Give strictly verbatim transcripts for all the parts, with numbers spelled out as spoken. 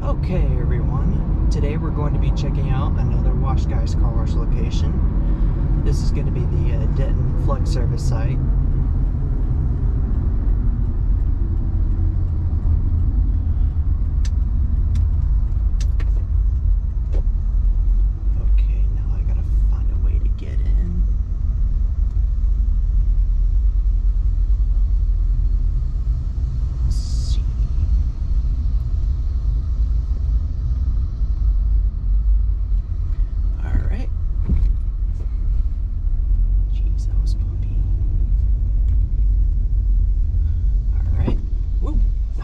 Okay everyone, today we're going to be checking out another WashGuys car wash location. This is going to be the uh, Denton Flex service site. Okay, now I gotta find a way to get in. Let's see. Alright. Jeez, that was bumpy. Alright. Woo!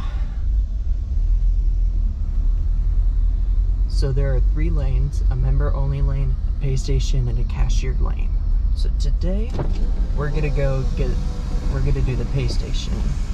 So there are three lanes, a member-only lane, a pay station, and a cashier lane. So today, we're gonna go get, we're gonna do the pay station.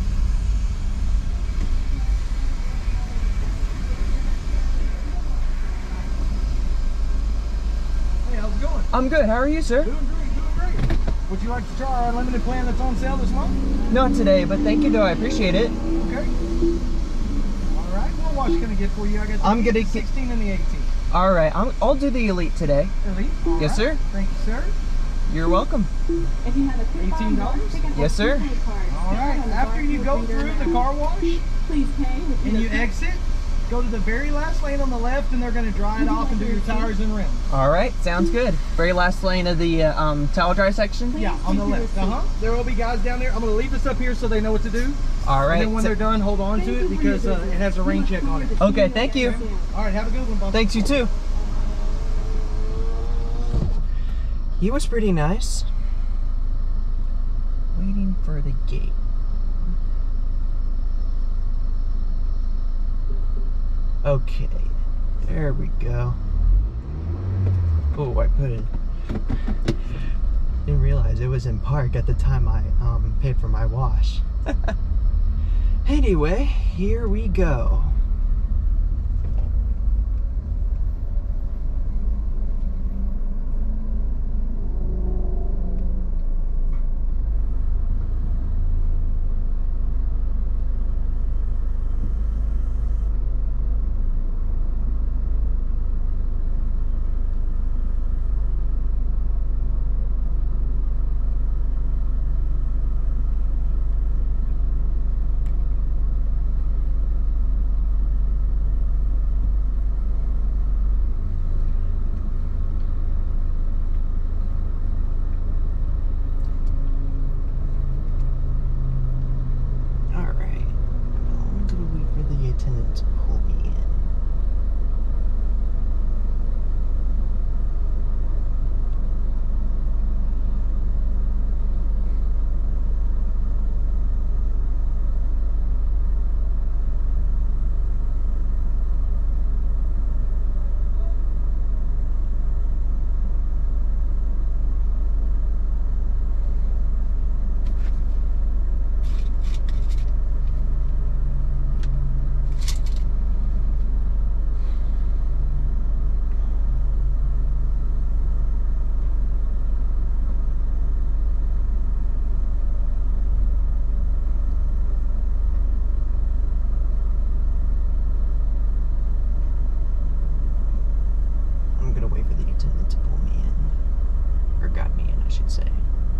Hey, how's it going? I'm good, how are you, sir? Doing great, doing great. Would you like to try our unlimited plan that's on sale this month? Not today, but thank you though, I appreciate it. Okay. All right, what wash can I get for you? I got the I'm gonna sixteen and the eighteen. Alright, I'll do the Elite today. Elite? All Yes, right. sir. Thank you, sir. You're welcome. If you have a eighteen dollars? Yes, sir. All right, after you go through the car wash please pay with and you exit, go to the very last lane on the left and they're going to dry it off and do your tires and rims. Alright, sounds good. Very last lane of the uh, um, towel dry section? Yeah, on the left. Uh-huh. There will be guys down there. I'm going to leave this up here so they know what to do. Alright. And then when they're done, hold on to it because uh, it has a rain check on it. Okay, thank you. All right, have a good one, Bob. Thanks, you too. He was pretty nice. Waiting for the gate. Okay, there we go. Oh, I put it. Didn't realize it was in park at the time I um, paid for my wash. Anyway, here we go. To pull me in. Wait for the attendant to pull me in, or got me in, I should say.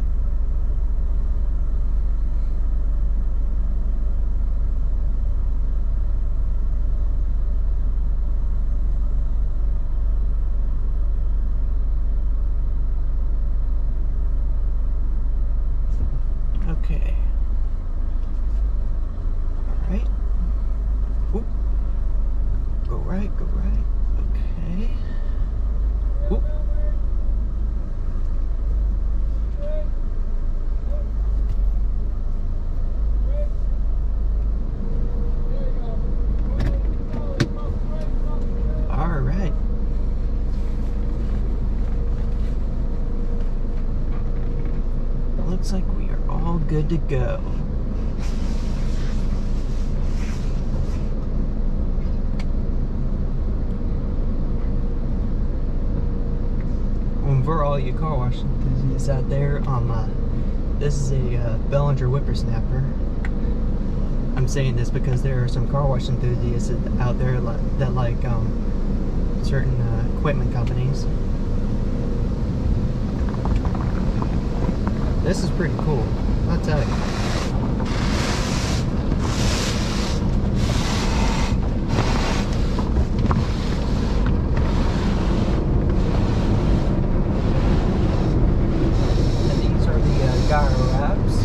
Okay. All right. Oop. Go right, go right. Okay. Oop. All right. Looks like we are all good to go. For all you car wash enthusiasts out there, um, uh, this is a uh, Bellinger whippersnapper. I'm saying this because there are some car wash enthusiasts out there that like um, certain uh, equipment companies. This is pretty cool, I'll tell you. And these are the uh, gyro wraps.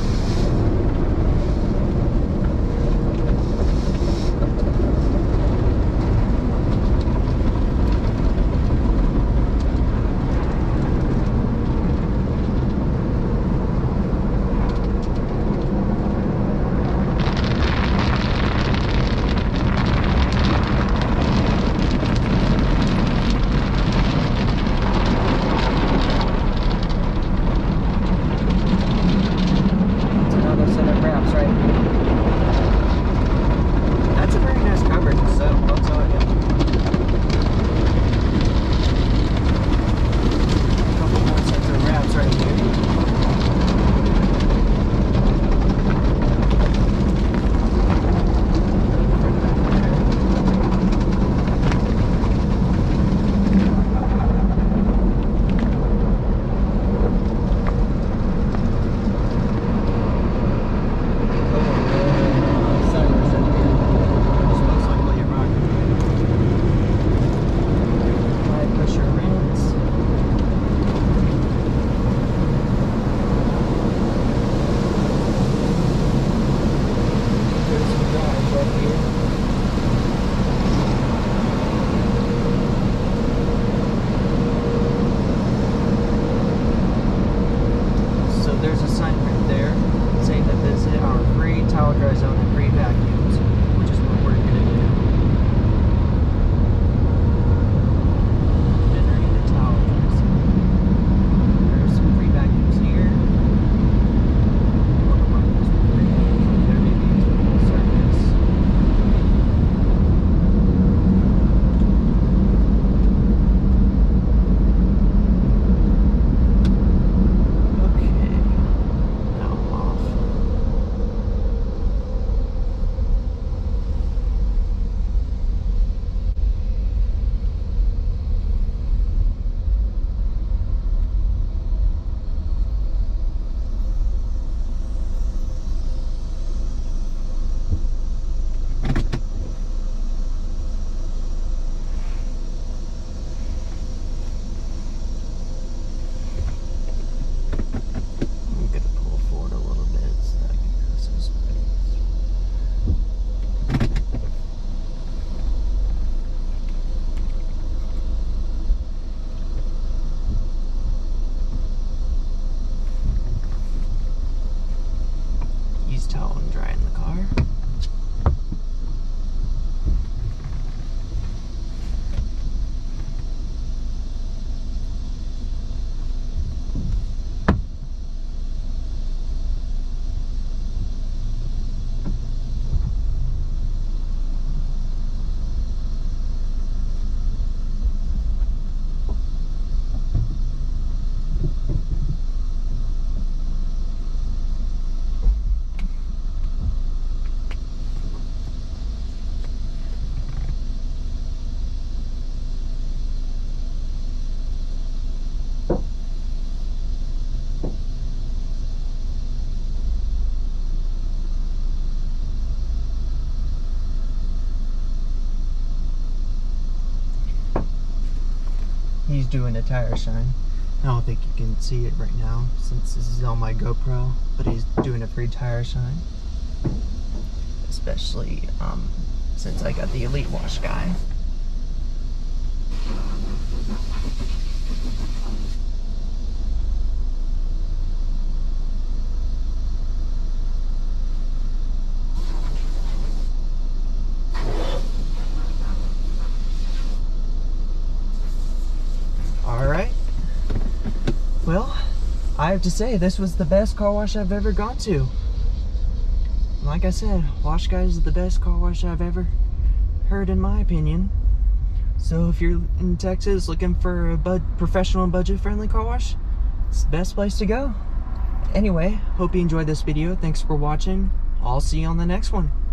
Towel and dry in the car. He's doing a tire shine. I don't think you can see it right now since this is on my GoPro, but he's doing a free tire shine. Especially um, since I got the Elite Wash guy. Well, I have to say, this was the best car wash I've ever gone to. Like I said, WashGuys is the best car wash I've ever heard, in my opinion. So if you're in Texas looking for a bud professional and budget-friendly car wash, it's the best place to go. Anyway, hope you enjoyed this video. Thanks for watching. I'll see you on the next one.